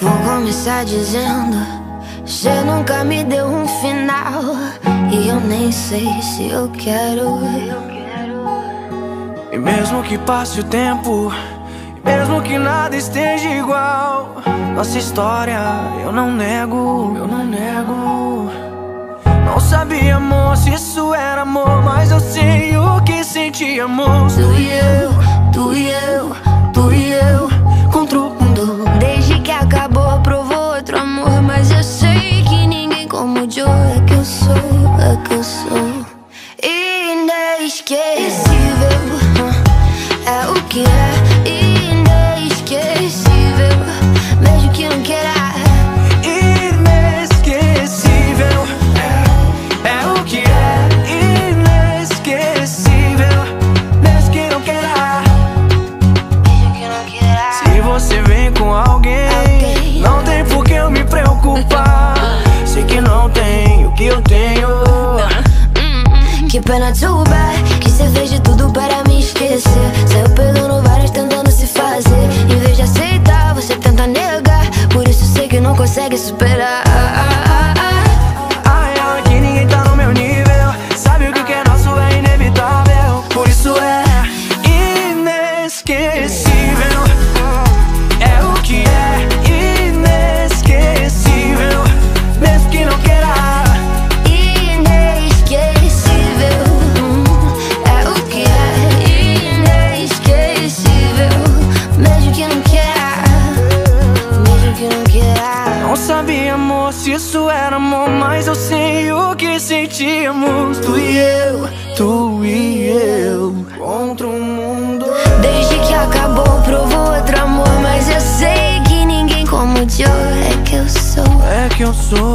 Vou começar dizendo: cê nunca me deu um final, e eu nem sei se eu quero. E mesmo que passe o tempo, e mesmo que nada esteja igual, nossa história eu não nego, eu não nego. Não sabia, amor, se isso era amor, mas eu sei o que sentíamos. Tu e eu, tu e eu, tu e eu contra o mundo. Desde que acabou, provou outro amor, mas eu sei que ninguém como o Joe. É que eu sou, é que eu sou inesquecível. É o que é inesquecível, mesmo que não queira. Inesquecível, é o que é inesquecível, mesmo que não queira. Mesmo que não queira. Se você vem com alguém, não tem por que eu me preocupar. Sei que não tem o que eu tenho. Que pena too bad, que cê fez de tudo para me esquecer. Saiu pegando várias tentando se fazer. Em vez de aceitar, você tenta negar. Por isso sei que não consegue superar. A real é que ninguém tá no meu nível. Sabe o que é nosso é inevitável. Por isso é inesquecível. É o que é inesquecível, mesmo que não queira. Não sabia, amor, se isso era amor, mas eu sei o que sentíamos. Tu e eu contra o mundo. Desde que acabou, provou outro amor, mas eu sei que ninguém como o Joe. É que eu sou, é que eu sou.